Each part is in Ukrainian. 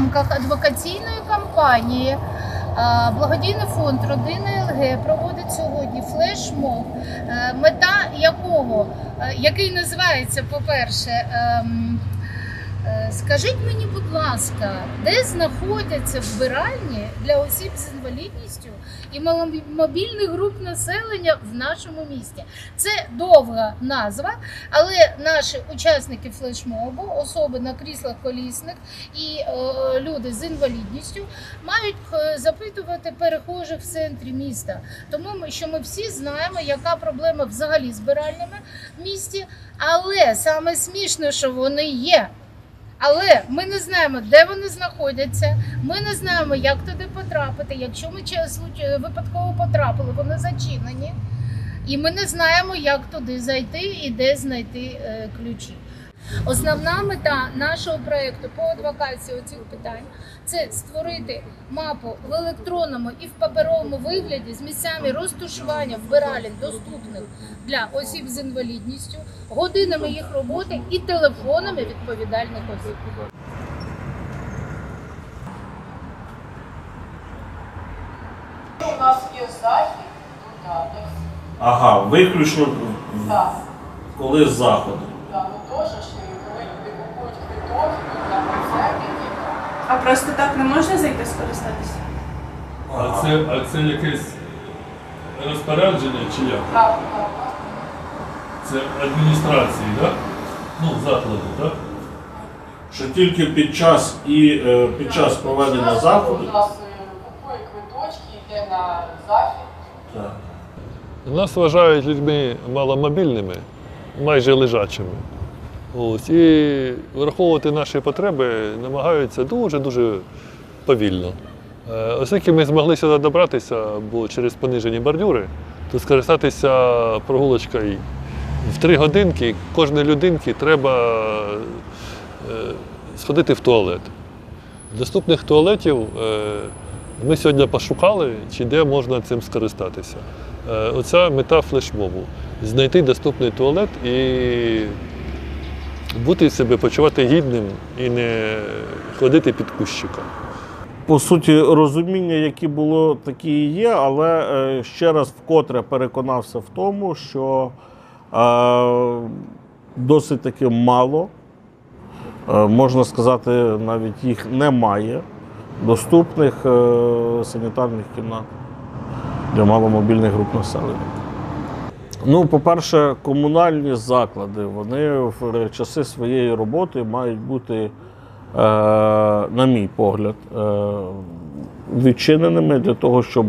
рамках адвокаційної кампанії благодійний фонд «Родина ЛГ» проводить сьогодні флешмоб, мета який називається, по-перше, скажіть мені, будь ласка, де знаходяться вбиральні для осіб з інвалідністю і маломобільних груп населення в нашому місті? Це довга назва, але наші учасники флешмобу, особи на кріслах колісних і люди з інвалідністю, мають запитувати перехожих в центрі міста. Тому що ми всі знаємо, яка проблема взагалі з вбиральнями в місті, але саме смішно, що вони є. Але ми не знаємо, де вони знаходяться, ми не знаємо, як туди потрапити. Якщо ми випадково потрапили, вони зачинені. І ми не знаємо, як туди зайти і де знайти ключі. Основна мета нашого проєкту по адвокації цих питань – це створити мапу в електронному і в паперовому вигляді з місцями розташування вбиралень, доступних для осіб з інвалідністю, годинами їх роботи і телефонами відповідальних осіб. У нас є захід, додаток. Ага, виключно коли з заходу. Так, ну теж, коли люди купують квиток на концерти. А просто так не можна зайти скористатися? А це якесь розпорядження чи як? Так. Це адміністрації, так? Ну, закладу, так? Що тільки під час проведення заходу. У нас купує квиточки, йде на захід. Так. Нас вважають людьми маломобільними, майже лежачими. Ось, і враховувати наші потреби намагаються дуже-дуже повільно. Оскільки ми змогли сюди добратися, бо через понижені бордюри, то скористатися прогулочкою в 3 годинки, кожній людинці треба сходити в туалет. Доступних туалетів ми сьогодні пошукали, чи де можна цим скористатися. Оця мета флешмобу – знайти доступний туалет і бути себе, почувати гідним і не ходити під кущиком. По суті, розуміння, яке було, таке і є, але ще раз вкотре переконався в тому, що досить таки мало, можна сказати, навіть їх немає, доступних санітарних кімнат для маломобільних груп населення. Ну, по-перше, комунальні заклади, вони в часи своєї роботи мають бути, на мій погляд, відчиненими для того, щоб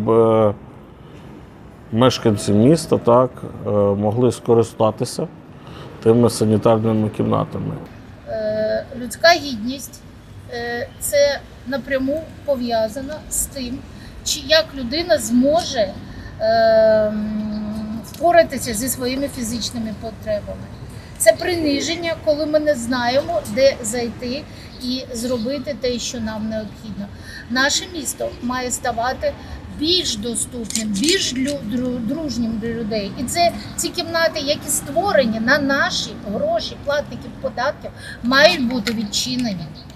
мешканці міста могли скористатися тими санітарними кімнатами. Людська гідність – це напряму пов'язано з тим, як людина зможе впоратися зі своїми фізичними потребами. Це приниження, коли ми не знаємо, де зайти і зробити те, що нам необхідно. Наше місто має ставати більш доступним, більш дружнім для людей. І це ці кімнати, які створені на наші гроші платників податків, мають бути відчинені.